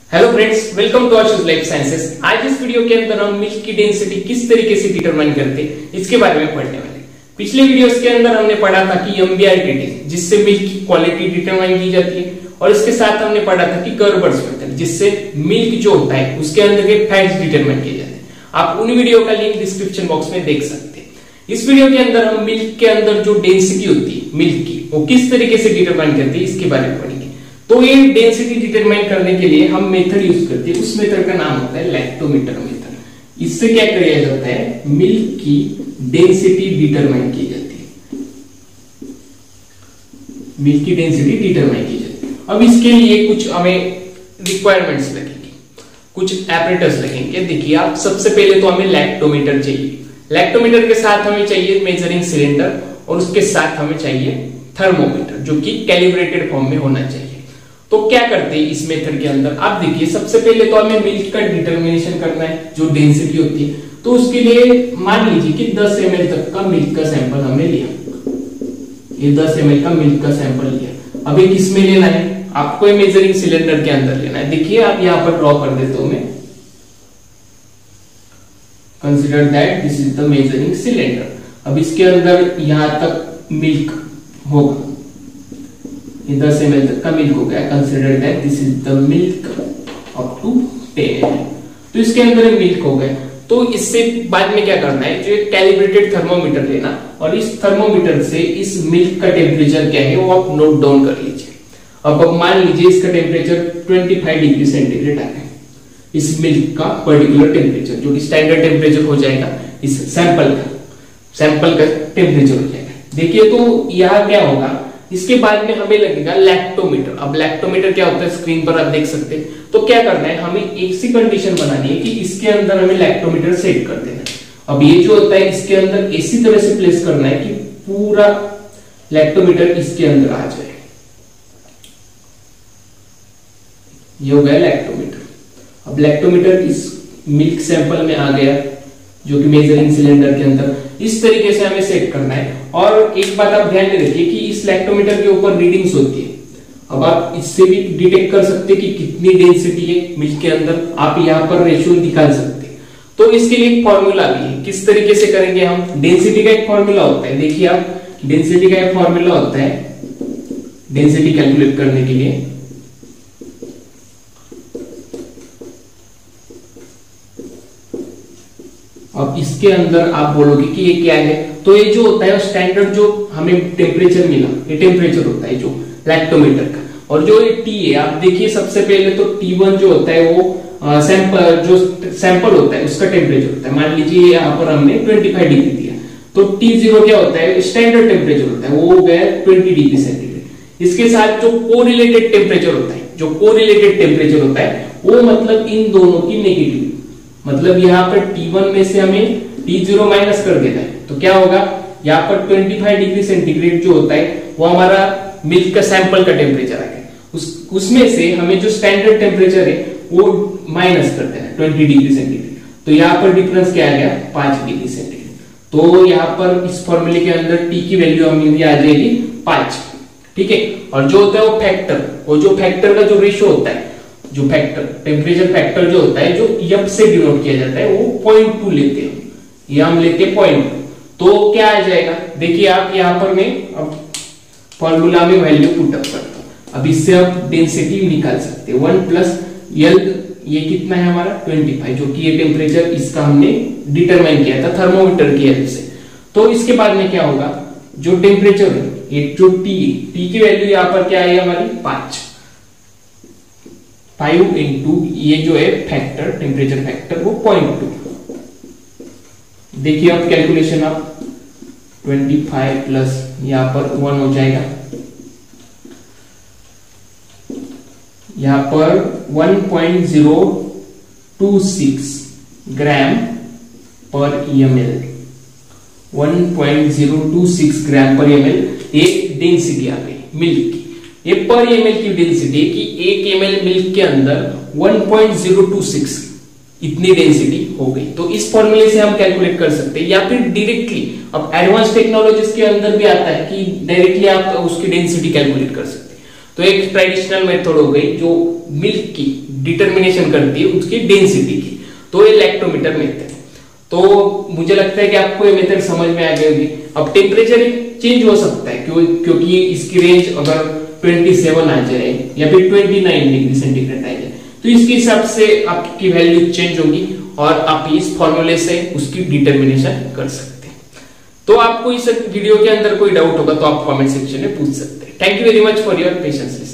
Hello friends, welcome to Ashush life sciences. आज इस video के अंदर हम मिल्क की डेंसिटी किस तरीके से डिटरमाइन करते हैं इसके बारे में पढ़ने वाले। पिछले वीडियोस के अंदर हमने पढ़ा था कि MBRT टेस्ट जिससे मिल्क की क्वालिटी डिटरमाइन की जाती है, और इसके साथ हमने पढ़ा था कि कर्बर्स मेथड जिससे मिल्क जो होता है उसके अंदर के फैट्स डिटरमाइन किए जाते हैं। आप उन वीडियो का लिंक डिस्क्रिप्शन बॉक्स में देख सकते हैं। इस वीडियो के अंदर हम मिल्क के अंदर जो डेंसिटी होती है मिल्क की, वो किस तरीके से डिटरमाइन करते हैं इसके बारे में पढ़ेंगे। तो ये डेंसिटी डिटरमाइन करने के लिए हम मेथड यूज करते हैं। उस मेथड का नाम होता है लैक्टोमीटर मेथड। इससे क्या किया जाता है, मिल्क की डेंसिटी डिटरमाइन की जाती है। मिल्क की डेंसिटी डिटरमाइन की जाती है। अब इसके लिए कुछ हमें रिक्वायरमेंट्स लगेंगे, कुछ एपरेटस लगेंगे। देखिए आप, सबसे पहले तो हमें लैक्टोमीटर चाहिए। लैक्टोमीटर के साथ हमें चाहिए मेजरिंग सिलेंडर, और उसके साथ हमें चाहिए थर्मोमीटर जो कि कैलिब्रेटेड फॉर्म में होना चाहिए। तो क्या करते हैं इस मेथड के अंदर, आप देखिए सबसे पहले तो हमें मिल्क का डिटरमिनेशन करना है, जो डेंसिटी होती है। तो उसके लिए मान लीजिए कि 10 ml तक का मिल्क का सैंपल हमने लिया। ये 10 ml का मिल्क का सैंपल लिया। अब ये किस में लेना है, आपको मेजरिंग सिलेंडर के अंदर लेना है। देखिए आप यहां पर ड्रॉ कर देता हूं मैं। Consider that this is the measuring cylinder. अब इसके अंदर यहां तक मिल्क होगा, 10 ml तक का मिल्क हो गया। Consider that this is the milk up to 10 ml। तो इसके अंदर मिल्क हो गया। तो इससे बाद में क्या करना है, जो कैलिब्रेटेड थर्मोमीटर लेना, और इस थर्मोमीटर से इस मिल्क का टेम्परेचर क्या है वो आप नोट डाउन कर लीजिए। अब मान लीजिए इसका टेम्परेचर 25 डिग्री सेंटीग्रेड आ गया। इस मिल्क का पर्टिकुलर टेम्परेचर जो कि स्टैंडर्ड टेम्परेचर हो जाएगा, इस सैंपल का टेम्परेचर हो जाएगा। देखिए तो यह क्या होगा, इसके बाद में हमें लगेगा लैक्टोमीटर। अब लैक्टोमीटर क्या होता है स्क्रीन पर आप देख सकते हैं। तो क्या करना है, हमें एक सी कंडीशन बनानी है कि इसके अंदर हमें लैक्टोमीटर सेट कर देना है। अब ये जो होता है इसके अंदर इसी तरह से प्लेस करना है कि पूरा लैक्टोमीटर इसके अंदर आ जाए। ये हो गया लैक्टोमीटर। अब लैक्टोमीटर इस मिल्क सैंपल में आ गया जो कि मेजरिंग सिलेंडर के अंदर। इस तरीके से हमें सेट करना है। और एक बात आप ध्यान में रखिए कि इस लैक्टोमीटर के ऊपर रीडिंग्स होती है। अब आप इससे भी डिटेक्ट कर सकते हैं कि कितनी डेंसिटी है मिल्क के अंदर। आप यहाँ पर रेशियो निकाल सकते हैं। तो इसके लिए एक फॉर्मूला भी है। किस तरीके से करेंगे हम, डेंसिटी का एक फॉर्मूला होता है। देखिए आप, डेंसिटी का एक फॉर्मूला होता है डेंसिटी कैलकुलेट करने के लिए। अब इसके अंदर आप बोलोगे कि ये क्या है, तो ये जो होता है स्टैंडर्ड जो हमें टेम्परेचर मिला, ये टेम्परेचर होता है जो लैक्टोमीटर का। और जो ये टी है, आप देखिए सबसे पहले तो T1 जो होता है वो सैंपल होता है उसका टेम्परेचर होता है। मान लीजिए यहाँ पर हमने 25 डिग्री दिया, तो T0 क्या होता है, स्टैंडर्ड टेम्परेचर होता है, वो हो गया 20 डिग्री सेंटीग्रेड। इसके साथ जो कोरिलेटेड टेम्परेचर होता है, जो कोरिलेटेड टेम्परेचर होता है वो मतलब इन दोनों की नेगेटिव, मतलब यहाँ पर T1 में से हमें T0 माइनस कर देना है। तो क्या होगा, यहाँ पर 25 डिग्री सेंटीग्रेड जो होता है वो हमारा मिल्क का सैंपल का टेम्परेचर आ गया। उसमें से हमें जो स्टैंडर्ड टेम्परेचर है वो माइनस कर देना है 20 डिग्री सेंटीग्रेड। तो यहाँ पर डिफरेंस क्या आ गया, 5 डिग्री सेंटीग्रेड। तो यहाँ पर इस फॉर्मूले के अंदर टी की वैल्यू हमें आ जाएगी 5। ठीक है। और जो होता है वो फैक्टर, वो जो फैक्टर का जो रेशियो होता है, जो फैक्टर टेम्परेचर फैक्टर जो होता है, जो F से डिनोट किया जाता है, वो 0.2 लेते हैं। ये हम लेते हैं 0.2। तो क्या आ जाएगा, देखिए आप यहाँ पर मैं अब फॉर्मूला में वैल्यू पुट अप करता हूं। अब इससे आप डेंसिटी निकाल सकते हैं। 1 प्लस L, ये कितना है हमारा 25, जो कि ये टेम्परेचर इसका हमने डिटरमाइन किया था थर्मोमीटर की हेल्प से। तो इसके बाद में क्या होगा, जो टेम्परेचर है, ये जो टी की वैल्यू यहाँ पर क्या है हमारी 5 इंटू ये जो है फैक्टर, टेम्परेचर फैक्टर वो 0.2। देखिए आप कैलकुलेशन, आप 25 प्लस यहां पर 1 हो जाएगा, यहां पर 1.026 ग्राम पर ml, 1.026 ग्राम पर ml एक डेंसिटी आ गई मिल्क की। ये पर ml की डेंसिटी कि 1 ml मिल्क के अंदर 1.026 इतनी डेंसिटी हो गई। तो इस फॉर्मूले से हम कैलकुलेट कर सकते हैं, या फिर डायरेक्टली अब एडवांस टेक्नोलॉजीज के अंदर भी आता है कि डायरेक्टली आप उसकी डेंसिटी कैलकुलेट कर सकते हैं। तो एक ट्रेडिशनल मेथड हो गई जो मिल्क की डिटर्मिनेशन करती है उसकी डेंसिटी की, तो ये लैक्टोमीटर मेथड। तो मुझे लगता है कि आपको ये मेथड समझ में आ गई होगी। अब टेम्परेचर चेंज हो सकता है क्योंकि इसकी रेंज अगर 27 आ जाए या फिर 29 डिग्री सेंटीग्रेड आ जाए, तो इसके हिसाब से आपकी वैल्यू चेंज होगी और आप इस फॉर्मूले से उसकी डिटर्मिनेशन कर सकते हैं। तो आपको इस वीडियो के अंदर कोई डाउट होगा तो आप कमेंट सेक्शन में पूछ सकते हैं। Thank you very much for your patience.